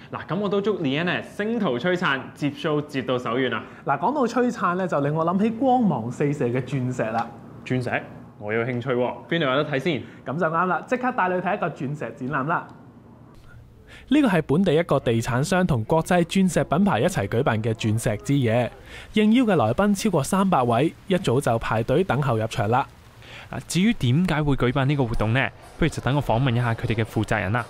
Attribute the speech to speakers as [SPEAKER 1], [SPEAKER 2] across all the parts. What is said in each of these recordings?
[SPEAKER 1] 嗱，咁我都祝 Leanne 星途璀璨，接 show 接到手軟啊！
[SPEAKER 2] 嗱，講到璀璨咧，就令我諗起光芒四射嘅鑽石啦。
[SPEAKER 1] 鑽石，我有興趣喎，邊度有得睇先？
[SPEAKER 2] 咁就啱啦，即刻帶你去睇一個鑽石展覽啦！呢個係本地一個地產商同國際鑽石品牌一齊舉辦嘅鑽石之夜，應邀嘅來賓超過300位，一早就排隊等候入場啦。
[SPEAKER 3] 至於點解會舉辦呢個活動呢？不如就等我訪問一下佢哋嘅負責人啦。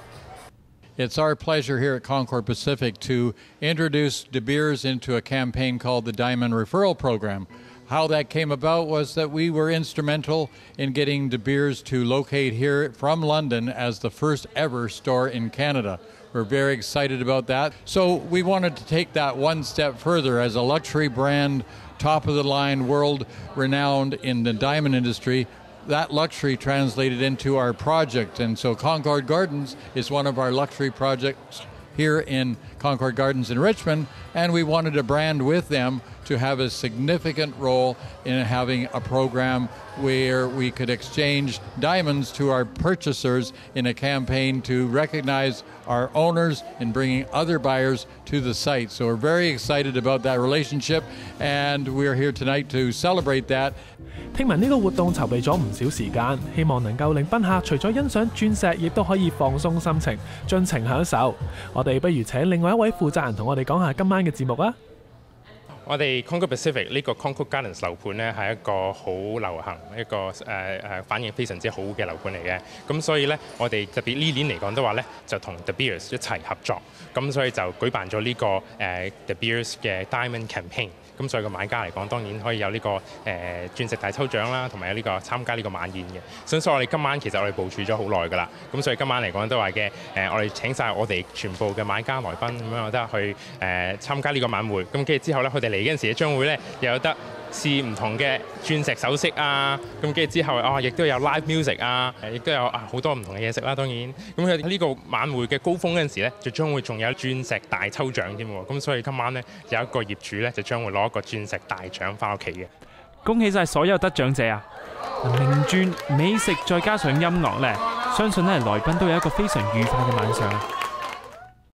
[SPEAKER 4] It's our pleasure here at Concord Pacific to introduce De Beers into a campaign called the Diamond Referral Program. How that came about was that we were instrumental in getting De Beers to locate here from London as the first ever store in Canada. We're very excited about that. So we wanted to take that one step further as a luxury brand, top of the line, world renowned in the diamond industry. That luxury translated into our project, and so Concord Gardens is one of our luxury projects here in Concord Gardens in Richmond, and we wanted a brand with them to have a significant role in having a program where we could exchange diamonds to our purchasers in a campaign to recognize our owners and bringing other buyers to the site. So we're very excited about that relationship, and we're here tonight to celebrate that.
[SPEAKER 2] 聽聞呢個活動籌備咗唔少時間，希望能夠令賓客除咗欣賞鑽石，亦都可以放鬆心情，盡情享受。我哋不如請另外一位負責人同我哋講下今晚嘅節目啊！
[SPEAKER 5] 我哋 Concord Pacific 呢個 Concord Gardens 樓盤咧係一個好流行、一個反應非常之好嘅樓盤嚟嘅。咁所以咧，我哋特別呢年嚟講都話咧，就同 De Beers 一齊合作。咁所以就舉辦咗呢個De Beers 嘅 Diamond Campaign。咁所以個買家嚟講，當然可以有呢個鑽石大抽獎啦，同埋有呢個參加呢個晚宴嘅。所以我哋今晚其實我哋部署咗好耐㗎啦。咁所以今晚嚟講都話嘅我哋請晒我哋全部嘅買家來賓咁樣，有得去參加呢個晚會。咁跟住之後咧，佢哋嚟嗰陣時將會咧又有得試唔同嘅鑽石首飾啊。咁跟住之後亦都有 live music 啊，亦都有好多唔同嘅嘢食啦。當然，咁佢哋呢個晚會嘅高峰嗰陣時咧，就將會仲有鑽石大抽獎添喎。咁所以今晚咧有一個業主咧就將會攞一個鑽石大獎翻屋企嘅。
[SPEAKER 3] 恭喜晒所有得獎者啊！名鑽、美食再加上音樂咧，相信咧來賓都有一個非常愉快嘅晚上啊！